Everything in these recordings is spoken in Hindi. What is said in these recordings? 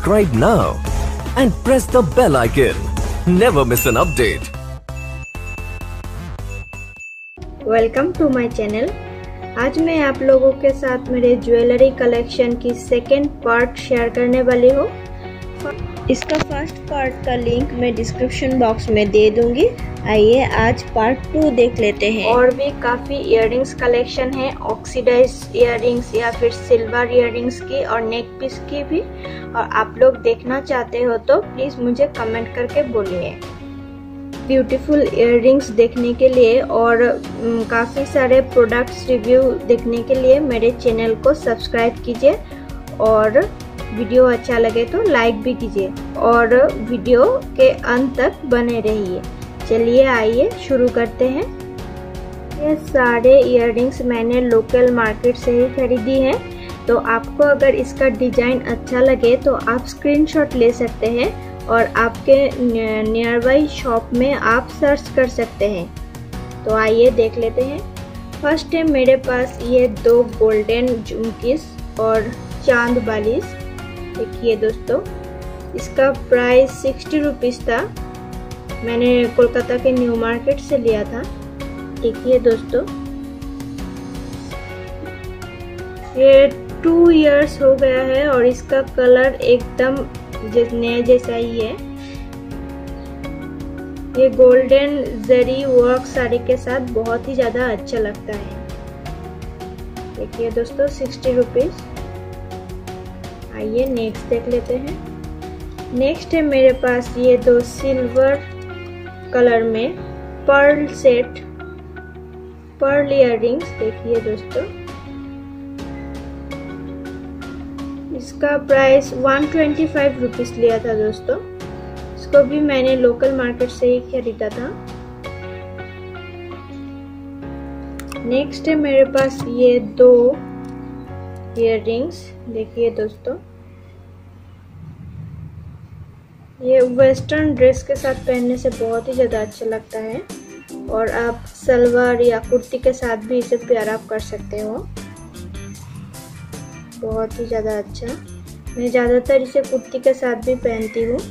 subscribe now and press the bell icon. Never miss an update. Welcome to my channel. आज मैं आप लोगों के साथ मेरे ज्वेलरी कलेक्शन की सेकेंड पार्ट शेयर करने वाली हूँ। इसका फर्स्ट पार्ट का लिंक मैं डिस्क्रिप्शन बॉक्स में दे दूंगी। आइए आज पार्ट 2 देख लेते हैं। और भी काफ़ी इयररिंग्स कलेक्शन है, ऑक्सीडाइज इयररिंग्स या फिर सिल्वर इयररिंग्स की और नेक पीस की भी। और आप लोग देखना चाहते हो तो प्लीज़ मुझे कमेंट करके बोलिए। ब्यूटीफुल इयररिंग्स देखने के लिए और काफ़ी सारे प्रोडक्ट्स रिव्यू देखने के लिए मेरे चैनल को सब्सक्राइब कीजिए और वीडियो अच्छा लगे तो लाइक भी कीजिए और वीडियो के अंत तक बने रहिए। चलिए आइए शुरू करते हैं। ये सारे इयररिंग्स मैंने लोकल मार्केट से ही खरीदी हैं, तो आपको अगर इसका डिज़ाइन अच्छा लगे तो आप स्क्रीनशॉट ले सकते हैं और आपके नियर बाई शॉप में आप सर्च कर सकते हैं। तो आइए देख लेते हैं। फर्स्ट है मेरे पास ये 2 गोल्डन झुमकीस और चांद बालिश। देखिए दोस्तों, इसका प्राइस 60 रुपीज़ था। मैंने कोलकाता के न्यू मार्केट से लिया था। देखिए दोस्तों, ये 2 इयर्स हो गया है और इसका कलर एकदम नए जैसा ही है। ये गोल्डन जरी वर्क साड़ी के साथ बहुत ही ज़्यादा अच्छा लगता है। देखिए दोस्तों, 60 रुपीज़। आइए नेक्स्ट देख लेते हैं। नेक्स्ट है मेरे पास ये 2 सिल्वर कलर में पर्ल सेट पर्ल इयररिंग्स। देखिए दोस्तों, इसका प्राइस 125 रुपीज़ लिया था दोस्तों। इसको भी मैंने लोकल मार्केट से ही खरीदा था। नेक्स्ट है मेरे पास ये 2 इयररिंग्स। देखिए दोस्तों, ये वेस्टर्न ड्रेस के साथ पहनने से बहुत ही ज़्यादा अच्छा लगता है और आप सलवार या कुर्ती के साथ भी इसे पेयर अप कर सकते हो। बहुत ही ज़्यादा अच्छा। मैं ज़्यादातर इसे कुर्ती के साथ भी पहनती हूँ।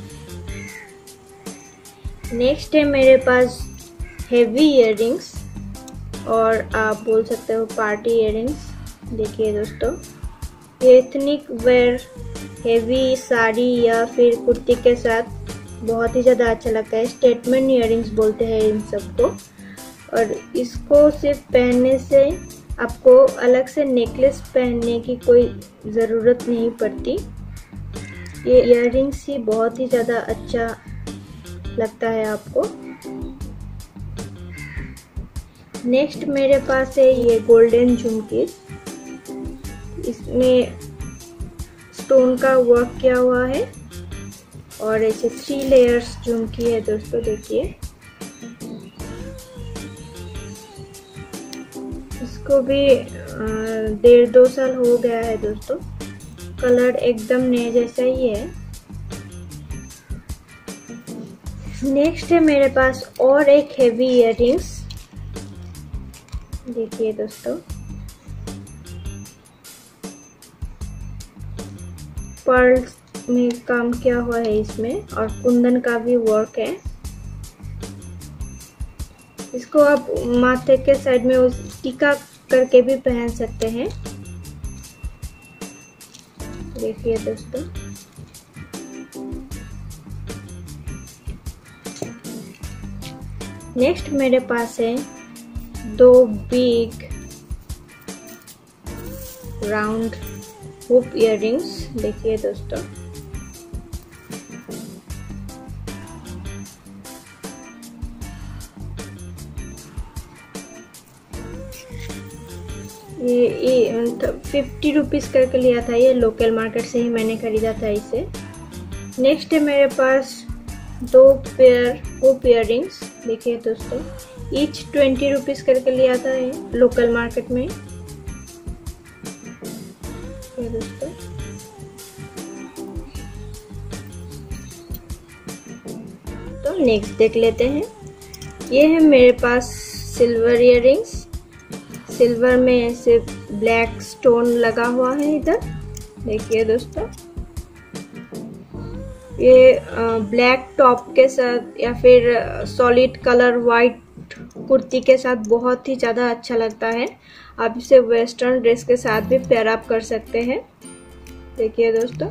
नेक्स्ट है मेरे पास हेवी इयररिंग्स और आप बोल सकते हो पार्टी इयररिंग्स। देखिए दोस्तों, ये एथनिक वेयर हेवी साड़ी या फिर कुर्ती के साथ बहुत ही ज़्यादा अच्छा लगता है। स्टेटमेंट इयररिंग्स बोलते हैं इन सबको। और इसको सिर्फ पहनने से आपको अलग से नेकलेस पहनने की कोई ज़रूरत नहीं पड़ती। ये इयररिंग्स ही बहुत ही ज़्यादा अच्छा लगता है आपको। नेक्स्ट मेरे पास है ये गोल्डन झुमकी। इसमें स्टोन का वर्क किया हुआ है और ऐसे 3 लेयर्स झुमकी है दोस्तों। देखिए, इसको भी 1.5-2 साल हो गया है दोस्तों। कलर एकदम नए जैसा ही है। नेक्स्ट है मेरे पास और एक हेवी इयररिंग्स। देखिए दोस्तों, पर्ल्स में काम किया हुआ है इसमें और कुंदन का भी वर्क है। इसको आप माथे के साइड में उस टीका करके भी पहन सकते हैं। देखिए दोस्तों, नेक्स्ट मेरे पास है 2 बिग राउंड हुप इयररिंग्स। देखिए दोस्तों, ये 50 रुपीज़ करके लिया था। ये लोकल मार्केट से ही मैंने खरीदा था इसे। नेक्स्ट है मेरे पास 2 पेयर हुप इयररिंग्स। देखिए दोस्तों, ईच 20 रुपीज़ करके लिया था ये लोकल मार्केट में। दोस्तों, तो नेक्स्ट देख लेते हैं। ये है मेरे पास सिल्वर इयररिंग्स। सिल्वर में ऐसे ब्लैक स्टोन लगा हुआ है इधर। देखिए दोस्तों, ये ब्लैक टॉप के साथ या फिर सॉलिड कलर वाइट कुर्ती के साथ बहुत ही ज़्यादा अच्छा लगता है। आप इसे वेस्टर्न ड्रेस के साथ भी पेयर अप कर सकते हैं। देखिए दोस्तों,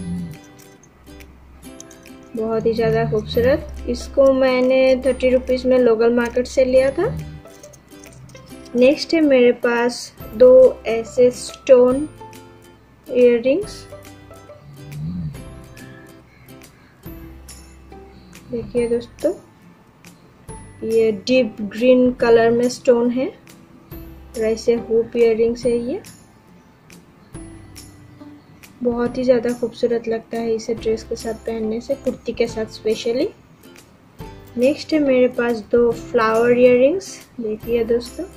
बहुत ही ज़्यादा खूबसूरत। इसको मैंने 30 रुपीज़ में लोकल मार्केट से लिया था। नेक्स्ट है मेरे पास 2 ऐसे स्टोन इयररिंग्स। देखिए दोस्तों, ये डीप ग्रीन कलर में स्टोन है और ऐसे हुप इयररिंग्स है। ये बहुत ही ज़्यादा खूबसूरत लगता है इसे ड्रेस के साथ पहनने से, कुर्ती के साथ स्पेशली। नेक्स्ट है मेरे पास 2 फ्लावर इयररिंग्स। देखिए दोस्तों,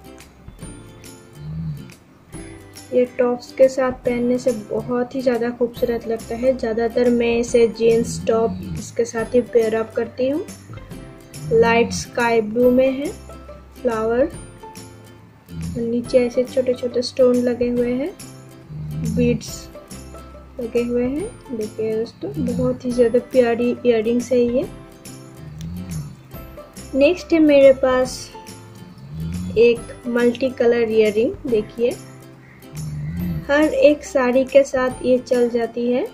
ये टॉप्स के साथ पहनने से बहुत ही ज़्यादा खूबसूरत लगता है। ज़्यादातर मैं इसे जीन्स टॉप इसके साथ ही पेयर अप करती हूँ। लाइट स्काई ब्लू में है फ्लावर, नीचे ऐसे छोटे छोटे स्टोन लगे हुए हैं, बीड्स लगे हुए हैं। देखिए दोस्तों, बहुत ही ज़्यादा प्यारी इयररिंग्स है ये। नेक्स्ट है मेरे पास एक मल्टी कलर इयररिंग। देखिए, हर एक साड़ी के साथ ये चल जाती है,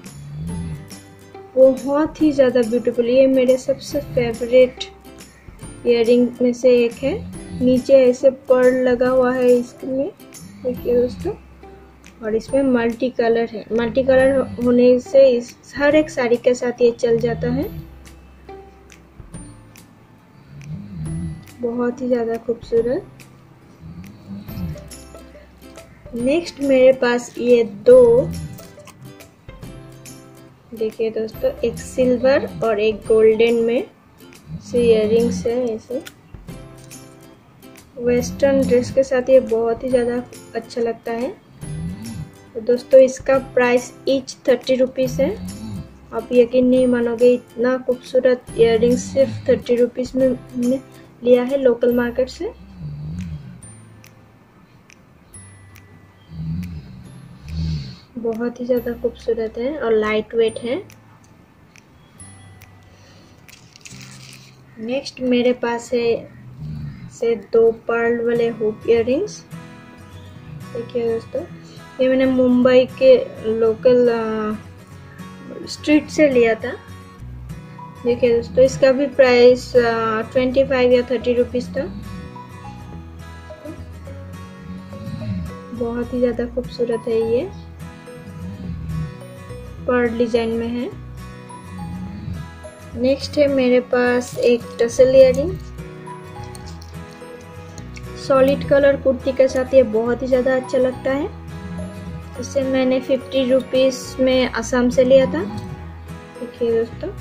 बहुत ही ज़्यादा ब्यूटीफुल। ये मेरे सबसे फेवरेट इयररिंग में से एक है। नीचे ऐसे पर्ल लगा हुआ है इसमें, देखिए दोस्तों, और इसमें मल्टी कलर है। मल्टी कलर होने से इस हर एक साड़ी के साथ ये चल जाता है। बहुत ही ज़्यादा खूबसूरत। नेक्स्ट मेरे पास ये 2, देखिए दोस्तों, एक सिल्वर और एक गोल्डन में से इयररिंग्स है। ऐसे वेस्टर्न ड्रेस के साथ ये बहुत ही ज़्यादा अच्छा लगता है। तो दोस्तों, इसका प्राइस ईच 30 रुपीज़ है। आप यकीन नहीं मानोगे, इतना खूबसूरत इयररिंग्स सिर्फ 30 रुपीज़ में हमने लिया है लोकल मार्केट से। बहुत ही ज़्यादा खूबसूरत है और लाइट वेट है। नेक्स्ट मेरे पास है से 2 पर्ल वाले हुप इयररिंग्स। देखिए दोस्तों, ये मैंने मुंबई के लोकल स्ट्रीट से लिया था। देखिए दोस्तों, इसका भी प्राइस 25 या 30 रुपीज़ था। बहुत ही ज़्यादा खूबसूरत है ये, पर्ल डिजाइन में है। नेक्स्ट है मेरे पास एक tassel earring. Solid colour kurti के साथ ये बहुत ही ज़्यादा अच्छा लगता है। इसे मैंने 50 रुपीज़ में असम से लिया था। देखिए दोस्तों,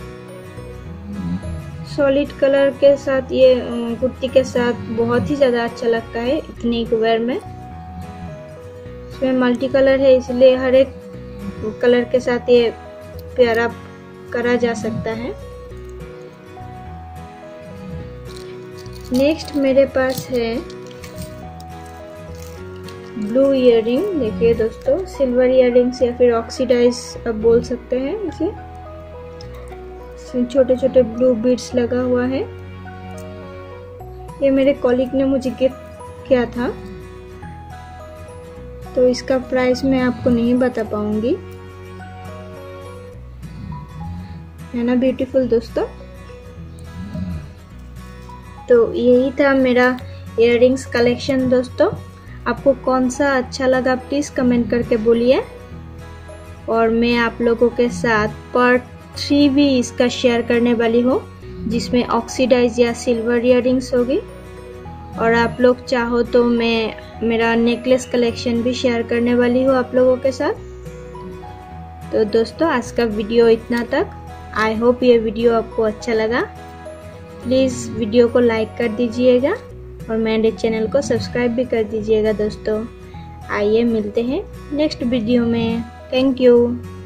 सॉलिड कलर के साथ ये कुर्ती के साथ बहुत ही ज़्यादा अच्छा लगता है इथनिक वेयर में। इसमें मल्टी कलर है, इसलिए हर एक कलर के साथ ये पेयर अप करा जा सकता है। नेक्स्ट मेरे पास है ब्लू इयररिंग। देखिए दोस्तों, सिल्वर इयररिंग्स या फिर ऑक्सीडाइज आप बोल सकते हैं इसे। छोटे छोटे ब्लू बीड्स लगा हुआ है। ये मेरे कॉलीग ने मुझे गिफ्ट किया था, तो इसका प्राइस मैं आपको नहीं बता पाऊंगी। है ना ब्यूटीफुल दोस्तों। तो यही था मेरा इयररिंग्स कलेक्शन दोस्तों। आपको कौन सा अच्छा लगा प्लीज़ कमेंट करके बोलिए, और मैं आप लोगों के साथ पार्ट 3 भी इसका शेयर करने वाली हूँ, जिसमें ऑक्सीडाइज या सिल्वर इयररिंग्स होगी। और आप लोग चाहो तो मैं मेरा नेकलेस कलेक्शन भी शेयर करने वाली हूँ आप लोगों के साथ। तो दोस्तों, आज का वीडियो इतना तक। आई होप ये वीडियो आपको अच्छा लगा। प्लीज़ वीडियो को लाइक कर दीजिएगा और मेरे चैनल को सब्सक्राइब भी कर दीजिएगा दोस्तों। आइए मिलते हैं नेक्स्ट वीडियो में। Thank you.